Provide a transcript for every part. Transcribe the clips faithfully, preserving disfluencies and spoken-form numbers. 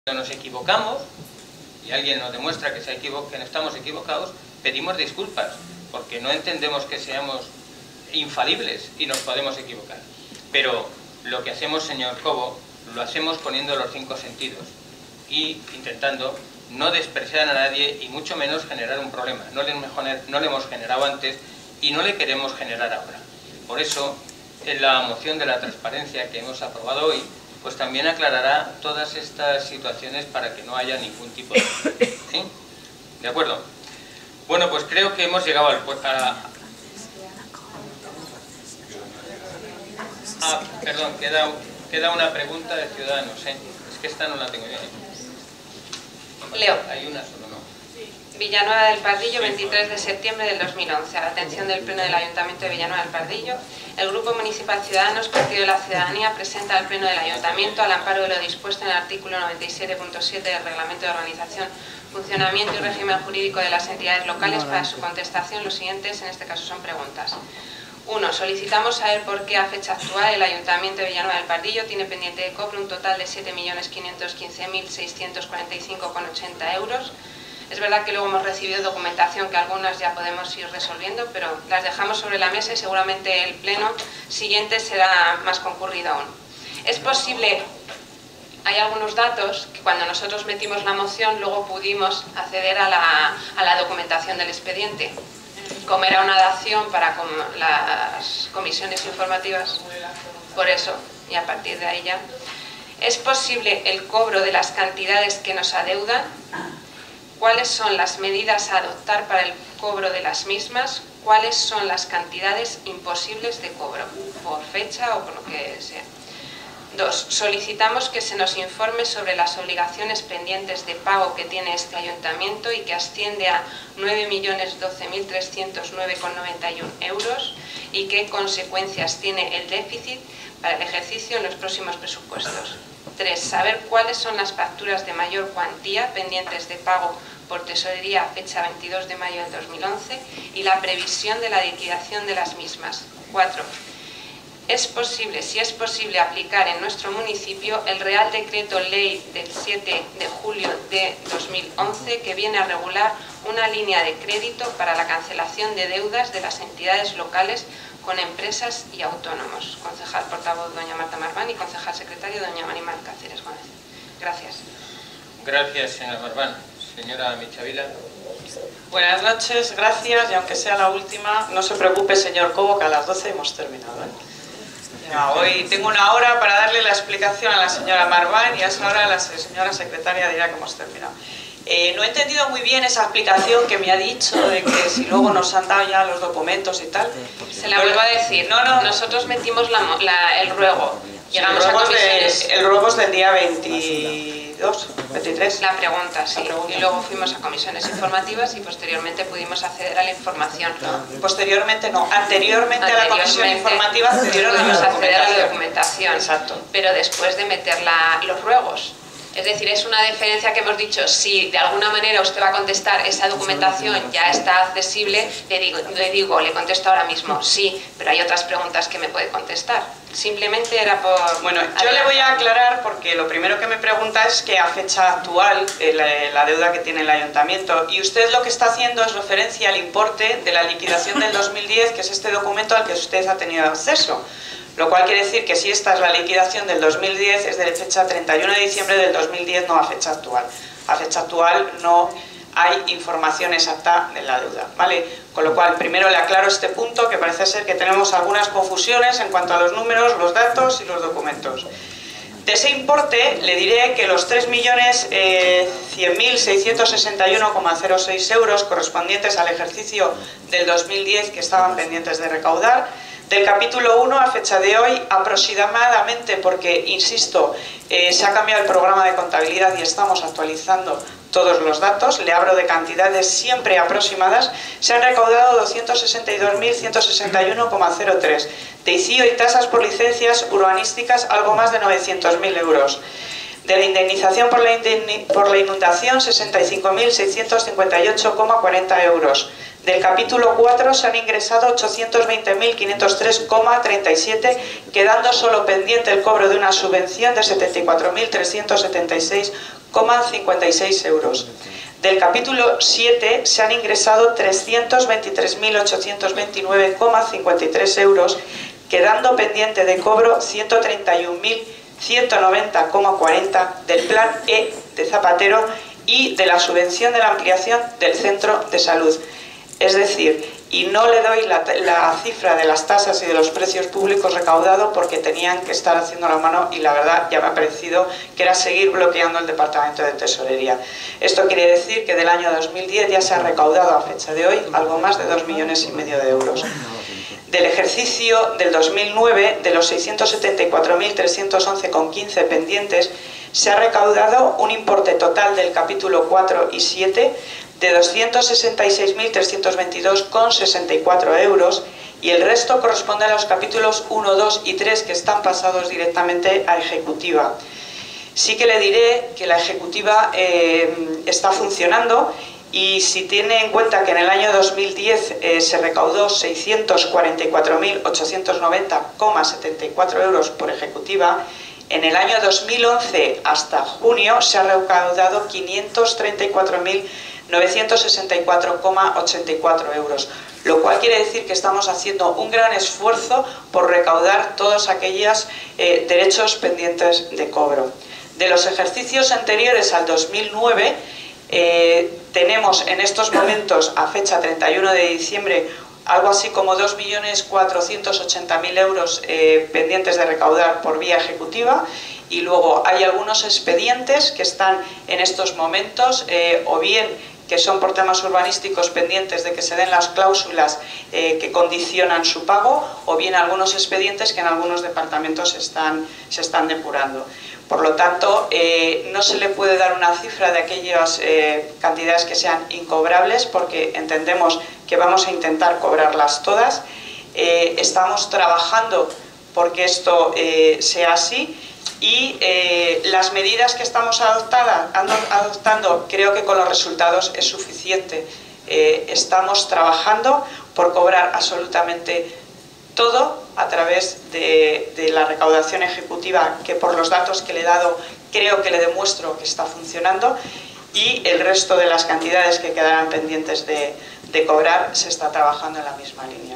Cuando nos equivocamos y alguien nos demuestra que, se equivo que no estamos equivocados, pedimos disculpas, porque no entendemos que seamos infalibles y nos podemos equivocar. Pero lo que hacemos, señor Cobo, lo hacemos poniendo los cinco sentidos y intentando no despreciar a nadie y mucho menos generar un problema. No le, no le hemos generado antes y no le queremos generar ahora. Por eso, en la moción de la transparencia que hemos aprobado hoy, pues también aclarará todas estas situaciones para que no haya ningún tipo de... ¿Sí? ¿De acuerdo? Bueno, pues creo que hemos llegado al... A... Ah, perdón, queda, queda una pregunta de Ciudadanos, ¿eh? Es que esta no la tengo yo. Leo. Hay una solo, ¿no? Villanueva del Pardillo, veintitrés de septiembre del dos mil once. A la atención del Pleno del Ayuntamiento de Villanueva del Pardillo, el Grupo Municipal Ciudadanos, Partido de la Ciudadanía, presenta al Pleno del Ayuntamiento, al amparo de lo dispuesto en el artículo noventa y siete punto siete del Reglamento de Organización, Funcionamiento y Régimen Jurídico de las Entidades Locales, para su contestación los siguientes, en este caso son preguntas. uno. Solicitamos saber por qué a fecha actual el Ayuntamiento de Villanueva del Pardillo tiene pendiente de cobro un total de siete millones quinientos quince mil seiscientos cuarenta y cinco con ochenta euros. Es verdad que luego hemos recibido documentación que algunas ya podemos ir resolviendo, pero las dejamos sobre la mesa y seguramente el pleno siguiente será más concurrido aún. Es posible, hay algunos datos que cuando nosotros metimos la moción luego pudimos acceder a la, a la documentación del expediente. Como era una dación para com las comisiones informativas, por eso, y a partir de ahí ya. Es posible el cobro de las cantidades que nos adeudan. ¿Cuáles son las medidas a adoptar para el cobro de las mismas? ¿Cuáles son las cantidades imposibles de cobro, por fecha o por lo que sea? dos. Solicitamos que se nos informe sobre las obligaciones pendientes de pago que tiene este ayuntamiento y que asciende a nueve millones doce mil trescientos nueve con noventa y uno euros y qué consecuencias tiene el déficit para el ejercicio en los próximos presupuestos. tres. Saber cuáles son las facturas de mayor cuantía pendientes de pago por tesorería a fecha veintidós de mayo del dos mil once y la previsión de la liquidación de las mismas. cuatro. Es posible, si es posible, aplicar en nuestro municipio el Real Decreto Ley del siete de julio de dos mil once que viene a regular una línea de crédito para la cancelación de deudas de las entidades locales con empresas y autónomos. Concejal portavoz doña Marta Marván y concejal secretario doña Marimar Cáceres Gómez. Gracias. Gracias, señora Marván. Señora Michavila. Buenas noches, gracias, y aunque sea la última, no se preocupe, señor Cobo, que a las doce hemos terminado, ¿eh? Ya, hoy tengo una hora para darle la explicación a la señora Marván y a esa hora la señora secretaria dirá que hemos terminado. Eh, no he entendido muy bien esa explicación que me ha dicho de que si luego nos han dado ya los documentos y tal. Se la vuelvo a decir. No, no. Nosotros metimos la, la, el ruego. Llegamos a comisiones. De, el ruego es del día veintidós, veintitrés. La pregunta, sí. La pregunta. Y luego fuimos a comisiones informativas y posteriormente pudimos acceder a la información. No, posteriormente no. Anteriormente, anteriormente a la comisión informativa accedieron a la acceder a la documentación. Exacto. Pero después de meter la, los ruegos. Es decir, es una diferencia que hemos dicho, si de alguna manera usted va a contestar esa documentación ya está accesible, le digo, le digo, le contesto ahora mismo, sí, pero hay otras preguntas que me puede contestar. Simplemente era por... Bueno, yo le voy a aclarar porque lo primero que me pregunta es que a fecha actual eh, la, la deuda que tiene el ayuntamiento, y usted lo que está haciendo es referencia al importe de la liquidación del dos mil diez, que es este documento al que usted ha tenido acceso. Lo cual quiere decir que si esta es la liquidación del dos mil diez, es de fecha treinta y uno de diciembre del dos mil diez, no a fecha actual. A fecha actual no hay información exacta de la deuda, ¿vale? Con lo cual, primero le aclaro este punto, que parece ser que tenemos algunas confusiones en cuanto a los números, los datos y los documentos. De ese importe, le diré que los tres millones cien mil seiscientos sesenta y uno coma cero seis euros correspondientes al ejercicio del dos mil diez que estaban pendientes de recaudar, del capítulo uno a fecha de hoy, aproximadamente, porque, insisto, eh, se ha cambiado el programa de contabilidad y estamos actualizando todos los datos, le hablo de cantidades siempre aproximadas, se han recaudado doscientos sesenta y dos mil ciento sesenta y uno coma cero tres. De I C I O y tasas por licencias urbanísticas, algo más de novecientos mil euros. De la indemnización por la, indemni por la inundación, sesenta y cinco mil seiscientos cincuenta y ocho coma cuarenta euros. Del capítulo cuatro se han ingresado ochocientos veinte mil quinientos tres coma treinta y siete, quedando solo pendiente el cobro de una subvención de setenta y cuatro mil trescientos setenta y seis coma cincuenta y seis euros. Del capítulo siete se han ingresado trescientos veintitrés mil ochocientos veintinueve coma cincuenta y tres euros, quedando pendiente de cobro ciento treinta y un mil ciento noventa coma cuarenta del plan E de Zapatero y de la subvención de la ampliación del centro de salud. Es decir, y no le doy la, la cifra de las tasas y de los precios públicos recaudados porque tenían que estar haciendo la mano y la verdad ya me ha parecido que era seguir bloqueando el Departamento de Tesorería. Esto quiere decir que del año dos mil diez ya se ha recaudado a fecha de hoy algo más de dos millones y medio de euros. Del ejercicio del dos mil nueve, de los seiscientos setenta y cuatro mil trescientos once coma quince pendientes, se ha recaudado un importe total del capítulo cuatro y siete de doscientos sesenta y seis mil trescientos veintidós coma sesenta y cuatro euros y el resto corresponde a los capítulos uno, dos y tres que están pasados directamente a ejecutiva. Sí que le diré que la ejecutiva eh, está funcionando y si tiene en cuenta que en el año dos mil diez eh, se recaudó seiscientos cuarenta y cuatro mil ochocientos noventa coma setenta y cuatro euros por ejecutiva, en el año dos mil once hasta junio se ha recaudado quinientos treinta y cuatro mil novecientos sesenta y cuatro coma ochenta y cuatro euros, lo cual quiere decir que estamos haciendo un gran esfuerzo por recaudar todos aquellos eh, derechos pendientes de cobro. De los ejercicios anteriores al dos mil nueve, eh, tenemos en estos momentos, a fecha treinta y uno de diciembre, algo así como dos millones cuatrocientos ochenta mil euros eh, pendientes de recaudar por vía ejecutiva y luego hay algunos expedientes que están en estos momentos eh, o bien que son por temas urbanísticos pendientes de que se den las cláusulas eh, que condicionan su pago o bien algunos expedientes que en algunos departamentos están, se están depurando. Por lo tanto, eh, no se le puede dar una cifra de aquellas eh, cantidades que sean incobrables porque entendemos que vamos a intentar cobrarlas todas. Eh, estamos trabajando porque esto eh, sea así y eh, las medidas que estamos adoptada, adoptando creo que con los resultados es suficiente. Eh, estamos trabajando por cobrar absolutamente todo a través de, de la recaudación ejecutiva, que por los datos que le he dado creo que le demuestro que está funcionando, y el resto de las cantidades que quedarán pendientes de, de cobrar se está trabajando en la misma línea.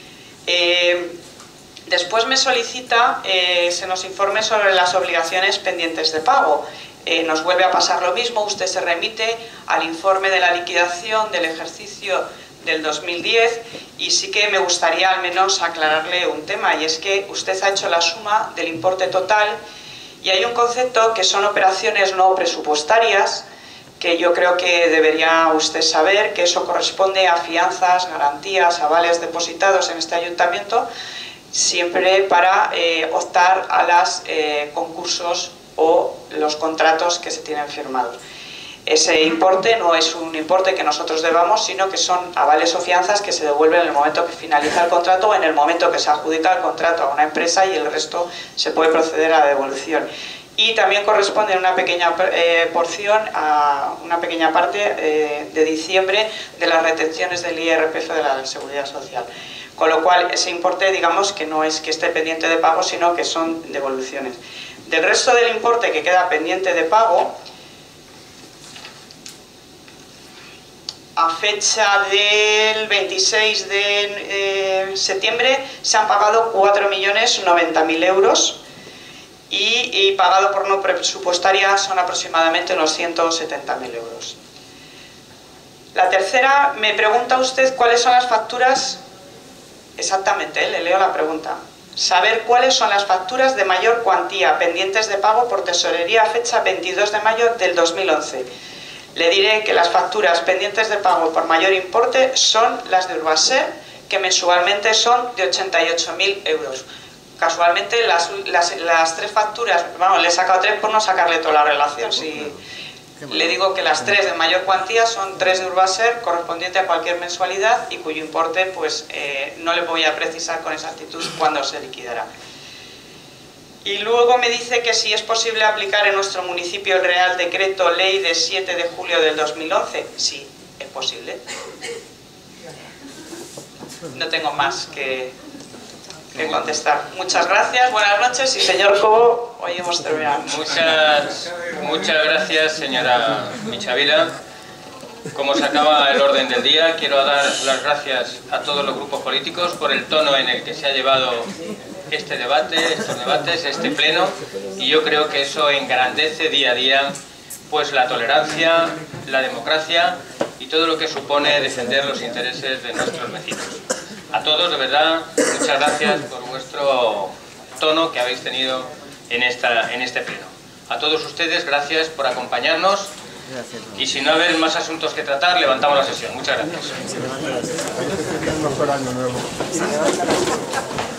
Eh, después me solicita eh, se nos informe sobre las obligaciones pendientes de pago. Eh, nos vuelve a pasar lo mismo, usted se remite al informe de la liquidación del ejercicio del dos mil diez y sí que me gustaría al menos aclararle un tema, y es que usted ha hecho la suma del importe total y hay un concepto que son operaciones no presupuestarias que yo creo que debería usted saber, que eso corresponde a fianzas, garantías, avales depositados en este ayuntamiento siempre para eh, optar a los eh, concursos o los contratos que se tienen firmados. Ese importe no es un importe que nosotros debamos, sino que son avales o fianzas que se devuelven en el momento que finaliza el contrato o en el momento que se adjudica el contrato a una empresa y el resto se puede proceder a la devolución. Y también corresponde una pequeña eh, porción, a una pequeña parte eh, de diciembre de las retenciones del I R P F de la Seguridad Social. Con lo cual ese importe, digamos que no es que esté pendiente de pago, sino que son devoluciones. Del resto del importe que queda pendiente de pago, a fecha del veintiséis de septiembre se han pagado cuatro millones noventa mil euros y, y pagado por no presupuestaria son aproximadamente unos ciento setenta mil euros. La tercera, me pregunta usted cuáles son las facturas, exactamente, ¿eh? Le leo la pregunta. Saber cuáles son las facturas de mayor cuantía pendientes de pago por tesorería a fecha veintidós de mayo del dos mil once. Le diré que las facturas pendientes de pago por mayor importe son las de Urbaser, que mensualmente son de ochenta y ocho mil euros. Casualmente las, las, las tres facturas, vamos, le he sacado tres por no sacarle toda la relación. Si le digo que las tres de mayor cuantía son tres de Urbaser, correspondiente a cualquier mensualidad y cuyo importe pues eh, no le voy a precisar con exactitud cuándo se liquidará. Y luego me dice que si es posible aplicar en nuestro municipio el Real Decreto Ley de siete de julio del dos mil once. Sí, es posible. No tengo más que, que contestar. Muchas gracias, buenas noches y señor Cobo, hoy hemos terminado. Muchas, muchas gracias, señora Michavila. Como se acaba el orden del día, quiero dar las gracias a todos los grupos políticos por el tono en el que se ha llevado este debate, estos debates, este pleno, y yo creo que eso engrandece día a día pues la tolerancia, la democracia y todo lo que supone defender los intereses de nuestros vecinos. A todos, de verdad, muchas gracias por vuestro tono que habéis tenido en, esta, en este pleno. A todos ustedes, gracias por acompañarnos. Y si no hay más asuntos que tratar, levantamos la sesión. Muchas gracias.